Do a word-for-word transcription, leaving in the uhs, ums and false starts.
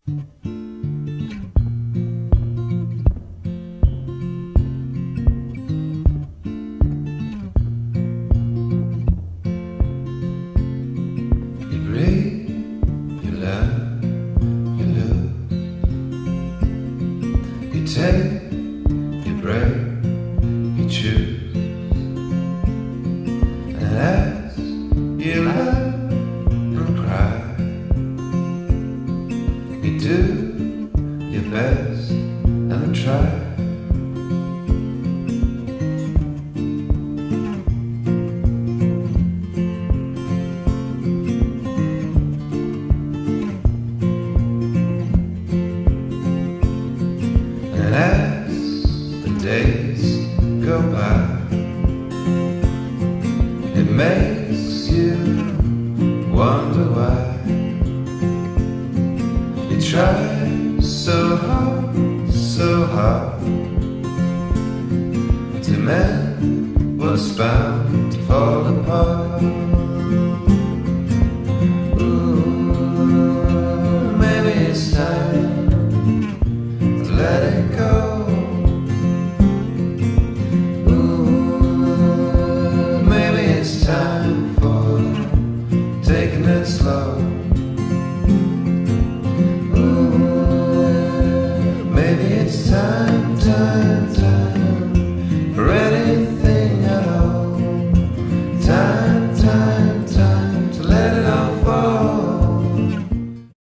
Take, you break, you choose, and as you laugh and cry, you do your best and try. And as the days go by, it makes you wonder why you try so hard, so hard to mend what's bound to fall apart. Ooh, maybe it's time to let it go. Ooh, maybe it's time for taking it slow. Ooh, maybe it's time